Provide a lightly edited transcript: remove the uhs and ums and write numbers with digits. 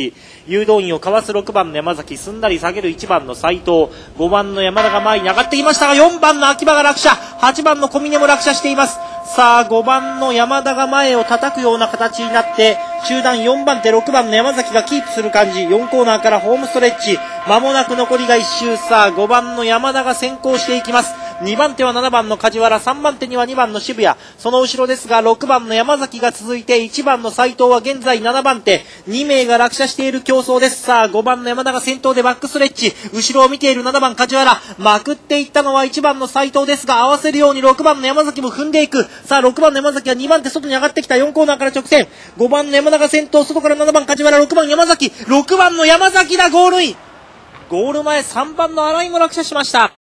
誘導員をかわす6番の山崎、すんなり下げる1番の斉藤、5番の山田が前に上がってきましたが、4番の秋葉が落車、8番の小峰も落車しています。さあ5番の山田が前を叩くような形になって、中段4番手6番の山崎がキープする感じ。4コーナーからホームストレッチ、間もなく残りが1周。さあ5番の山田が先行していきます。2番手は7番の梶原、3番手には2番の渋谷、その後ろですが6番の山崎が続いて、1番の斉藤は現在7番手、2名が落車している競争です。さあ5番の山田が先頭でバックストレッチ、後ろを見ている7番梶原、まくっていったのは1番の斉藤ですが、合わせるように6番の山崎も踏んでいく。さあ6番の山崎は2番手外に上がってきた。4コーナーから直線、5番の山田が先頭、外から7番梶原、6番山崎、6番の山崎だ。ゴールイン。ゴール前3番の新井も落車しました。